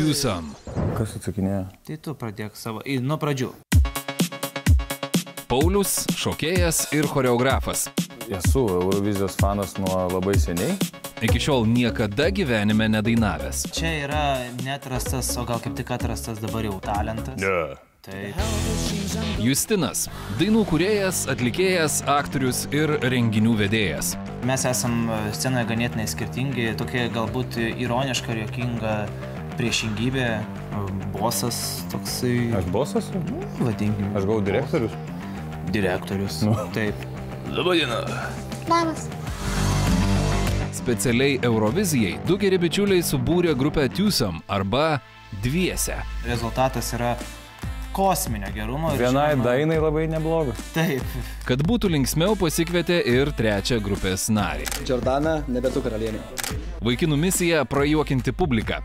Twosome. Kas atsakinėjo? Tai tu pradėk savo, nuo pradžių. Paulius, šokėjas ir choreografas. Esu Eurovizijos fanas nuo labai seniai. Iki šiol niekada gyvenime nedainavęs. Čia yra neatrastas, o gal kaip tik atrastas dabar jau talentas. Taip. Justinas, dainų kūrėjas, atlikėjas, aktorius ir renginių vedėjas. Mes esam scenoje ganėtinai skirtingi, tokia galbūt ironiška ir juokinga priešingybė. Bosas toksai... Aš bosas? Vadinkim. Aš gavau direktorius? Direktorius. Taip. Labadiena. Labas. Specialiai Eurovizijai du geri bičiuliai subūrė grupę Twosome arba Dviese. Rezultatas yra kosminio gerumo. Vienai dainai labai neblogas. Taip. Kad būtų linksmiau, pasikvietė ir trečią grupės narį. Jordana, nebe tu karalienė. Vaikinų misija – prajuokinti publiką.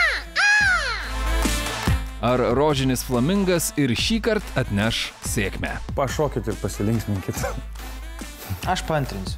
Ar rožinis flamingas ir šįkart atneš sėkmę? Pašokit ir pasilinksminkit. Aš paantrinsiu.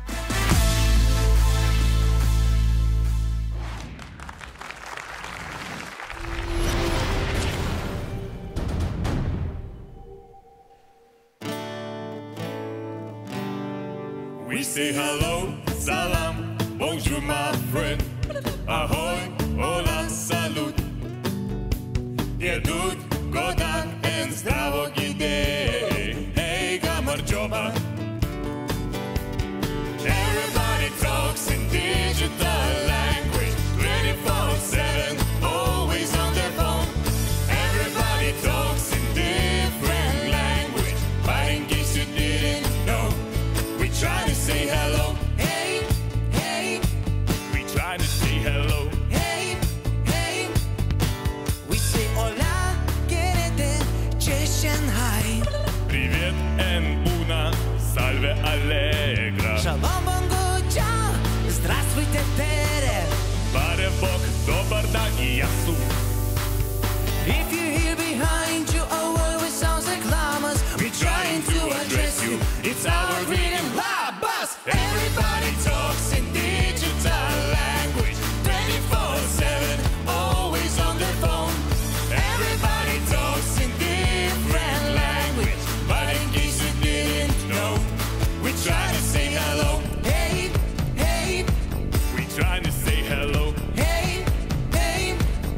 We say hello, salam, bonjour my friend. Ahoy, hola, salud. Pierdut, godan, and zdravo gide. Hey, gamarjoba. Everybody talks in digital language. 24/7, always on their phone. Everybody talks in different language. But in case you didn't know, we try to say hello. Hey, hey. We try to say hello. Hey, hey. We say hola, querete, Shanghai. Привет, and una, salve allegra. Shalom, bongo, ciao. Здравствуйте, Tere. Pare Bog, dobar dan I jasu. If you hear behind you a word which sounds like llamas, we're trying to address you. It's our greeting, Labas. Everybody talks in digital language. 24/7, always on their phone. Everybody talks in different language. But in case you didn't know, we try to say hello. Hey, hey, We try to say hello. hey, hey.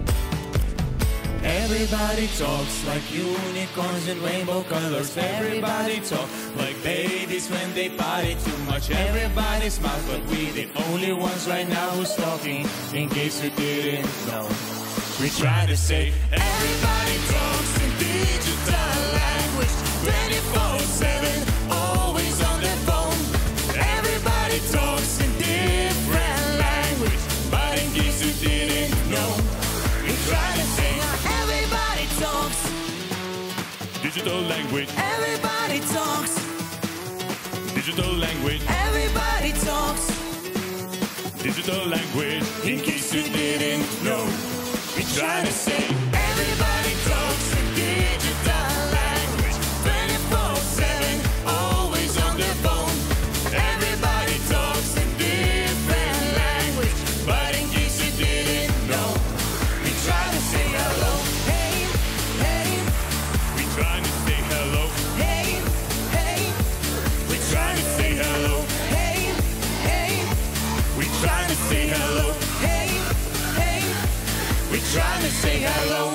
Everybody talks like unicorns in rainbow colors. Everybody talks like babies when they party too much. Everybody smiles, but we the only ones right now who's talking. In case you didn't know, we try to say everybody talks in digital language. 24/7, always on their phone. Everybody talks in different language. But in case you didn't know, we try to say Everybody talks, digital language, everybody talks, digital language, everybody talks. digital language. In case you didn't know, we try to say everybody talks in digital language. 24/7, always on their phone. Everybody talks in different language. But in case you didn't know, we try to say hello. Hey, hey, We try to say hello. hey, hey, We try to say hello. hey, hey, We try to say hello. hey, hey. We try to say hello.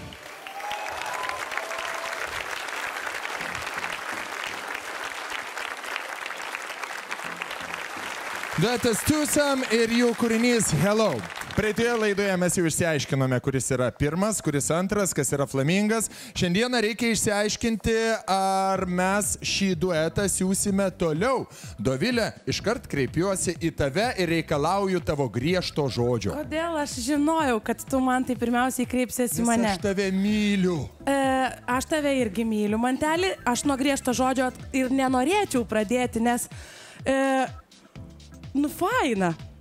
Duetas Twosome ir jų kūrinys Hello. Praeitoje laidoje mes jau išsiaiškinome, kuris yra pirmas, kuris antras, kas yra flamingas. Šiandieną reikia išsiaiškinti, ar mes šį duetą siūsime toliau. Dovilė, iškart kreipiuosi į tave ir reikalauju tavo griežto žodžio. Kodėl aš žinojau, kad tu man tai pirmiausiai kreipsiesi į mane? Nes aš tave myliu. Aš tave irgi myliu, mantelį. Aš nuo griežto žodžio ir nenorėčiau pradėti, nes... faina.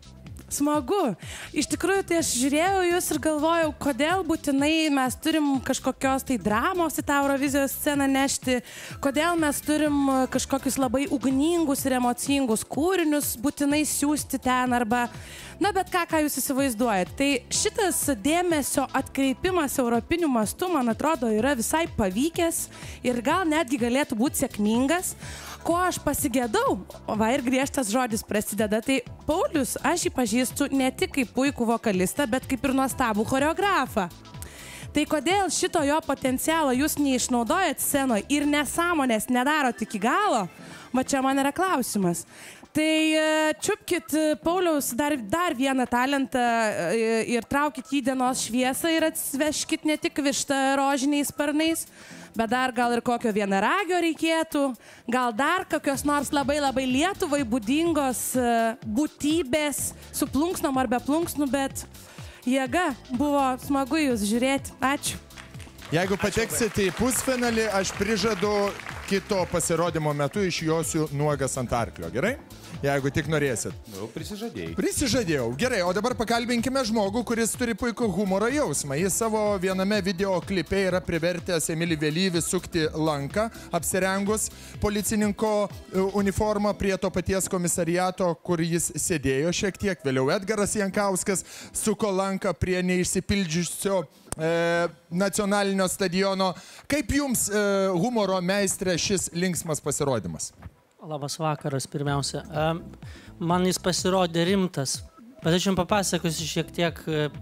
Smagu. Iš tikrųjų, tai aš žiūrėjau jūs ir galvojau, kodėl būtinai mes turim kažkokios tai dramos į tą Eurovizijos sceną nešti, kodėl mes turim kažkokius labai ugningus ir emocingus kūrinius būtinai siūsti ten arba, na bet ką jūs įsivaizduojat. Tai šitas dėmesio atkreipimas europiniu mastu, man atrodo, yra visai pavykęs ir gal netgi galėtų būti sėkmingas. Ko aš pasigėdau, va ir griežtas žodis prasideda, tai Paulius, aš jį pažįstu ne tik kaip puikų vokalistą, bet kaip ir nuostabų choreografą. Tai kodėl šito jo potencialo jūs neišnaudojat scenoje ir nesąmonės nedarot iki galo, va čia man yra klausimas. Tai čiupkit Pauliaus dar vieną talentą ir traukit jį dienos šviesą ir atsiveškit ne tik vištą rožiniais sparnais, bet dar gal ir kokio vienaragio reikėtų, gal dar kokios nors labai Lietuvai būdingos būtybės su plunksnom ar be plunksnų, bet jėga, buvo smagu jūs žiūrėti. Ačiū. Jeigu pateksite į pusfinalį, aš prižadu kito pasirodymo metu išjosiu nuogas ant arklio, gerai? Jeigu tik norėsit. Prisižadėjai. Prisižadėjau. Gerai, o dabar pakalbinkime žmogų, kuris turi puikų humoro jausmą. Jis savo viename video klipe yra privertęs Emilį Vėlyvį sukti lanką, apsirengus policininko uniformą prie to paties komisariato, kur jis sėdėjo šiek tiek. Vėliau Edgaras Jankauskas suko lanką prie neišsipildžiusio nacionalinio stadiono. Kaip jums, humoro meistrė, šis linksmas pasirodymas? Labas vakaras, pirmiausia. Man jis pasirodė rimtas, bet aš jums papasakosiu šiek tiek,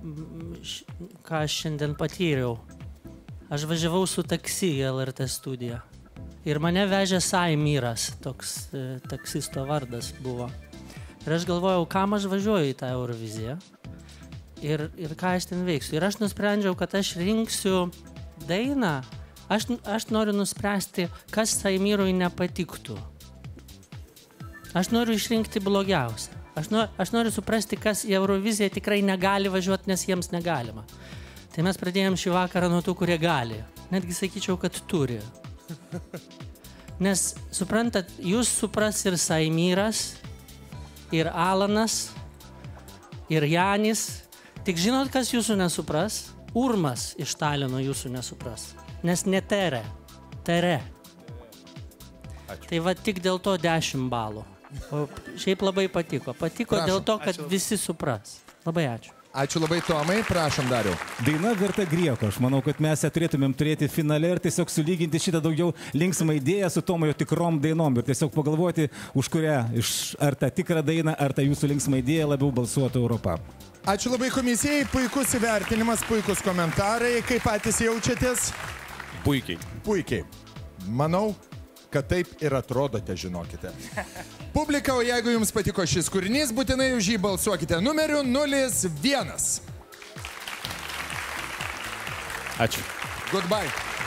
ką aš šiandien patyriau. Aš važiavau su taksi į LRT studiją ir mane vežė Saimiras, toks taksisto vardas buvo. Ir aš galvojau, kam aš važiuoju į tą Euroviziją ir ką aš ten veiksiu. Ir aš nusprendžiau, kad aš rinksiu dainą. Aš noriu nuspręsti, kas Saimirui nepatiktų. Aš noriu išrinkti blogiausią. Aš noriu suprasti, kas į Euroviziją tikrai negali važiuoti, nes jiems negalima. Tai mes pradėjom šį vakarą nuo tų, kurie gali. Netgi sakyčiau, kad turi. Nes, suprantat, jūs supras ir Saimiras, ir Alanas, ir Janis. Tik žinot, kas jūsų nesupras? Urmas iš Talino jūsų nesupras. Nes ne Tere. Tere. Tai va tik dėl to 10 balų. O šiaip labai patiko. Patiko dėl to, kad visi supras. Labai ačiū. Ačiū labai, Tomai. Prašom, Dariau. Daina verta grieko. Aš manau, kad mes ją turėtumėm turėti finale ir tiesiog sulyginti šitą daugiau linksmą idėją su Tomo jo tikrom dainom ir tiesiog pagalvoti, už kurią, ar tą tikrą dainą, ar tą jūsų linksmą idėją labiau balsuotų Europa. Ačiū labai komisijai. Puikus įvertinimas, puikus komentarai. Kaip patys jaučiatės? Puikiai. Puikiai. Manau, kad taip ir atrodote, žinokite. Publika, o jeigu jums patiko šis kūrinys, būtinai už jį balsuokite numeriu 01. Ačiū. Goodbye.